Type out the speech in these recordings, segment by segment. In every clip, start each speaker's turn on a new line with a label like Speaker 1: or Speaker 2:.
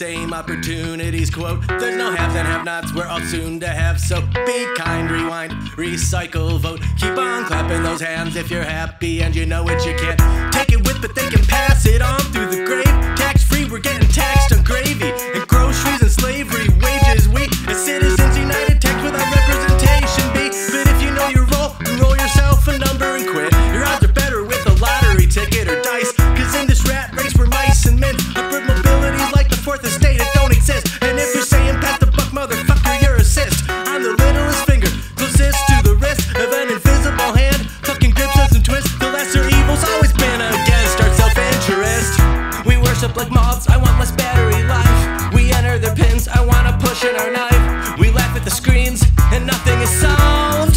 Speaker 1: same opportunities, quote. There's no haves and have-nots, we're all soon to have. So be kind, rewind, recycle, vote. Keep on clapping those hands if you're happy and you know it. You can't take it with, but they can pass it on through the grave. Tax-free, we're getting taxed on gravy and groceries and slavery. Wages, we as citizens united tax without representation be. But if you know your role, then roll yourself a number and quit. Your odds are better with a lottery ticket or dice. Cause in this rat race we're mice and men. Upward mobility's like the fourth estate, it don't exist. And if you're saying pass the buck, motherfucker, you're assist. I'm the littlest finger, closest to the wrist of an invisible hand. Fucking grips us and twists. The lesser evil's always been against our self-interest. We worship like mobs, I want less battery life. We enter their pins, I wanna push in our knife. We laugh at the screens, and nothing is solved.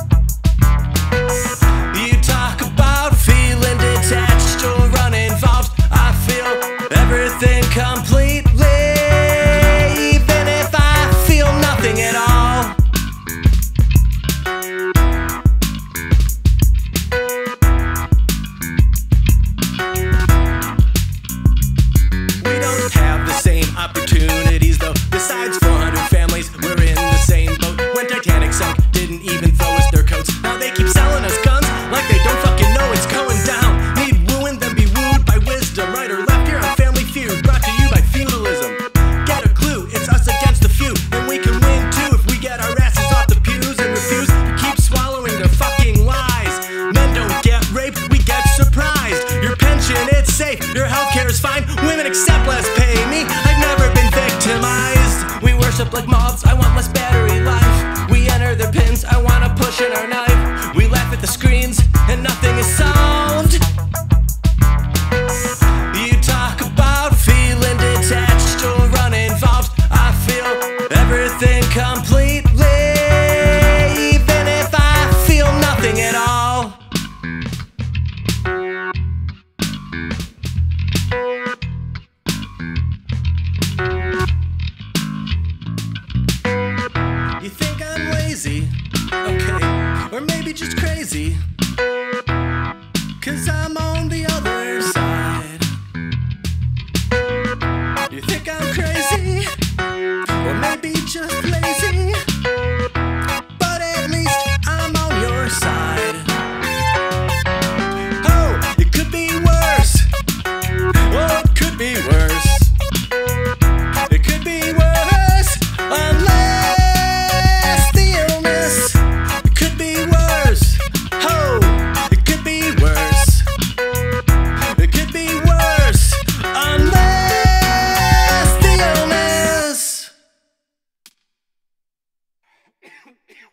Speaker 1: You talk about feeling detached or uninvolved. I feel everything completely, even if I feel nothing at all. We don't have the same opportunities though. Besides 400 families, we're in the same boat. When Titanic sunk, didn't even throw us their coats. Now they keep selling us guns like they don't fucking know it's going down. Need wooing, then be wooed by wisdom. Right or left here on Family Feud, brought to you by feudalism. Get a clue, it's us against the few. And we can win too if we get our asses off the pews and refuse to keep swallowing their fucking lies. Men don't get raped, we get surprised. Your pension, it's safe, your healthcare is fine. Women accept less pay, me, I've never been victimized. We worship like mobs, I want less battery life. We enter their pins, I wanna push in our knife. We laugh at the screens, and nothing is solved. You talk about feeling detached or uninvolved. I feel everything completely, even if I feel nothing at all. You think I'm lazy? Okay, or maybe just crazy. Cause I'm on the other side. You think I'm crazy? Or maybe just lazy. But at least I'm on your side. Oh, it could be worse. Oh, it could be worse. It could be worse unless the illness. It could be worse. Oh, it could be worse. It could be worse unless the illness.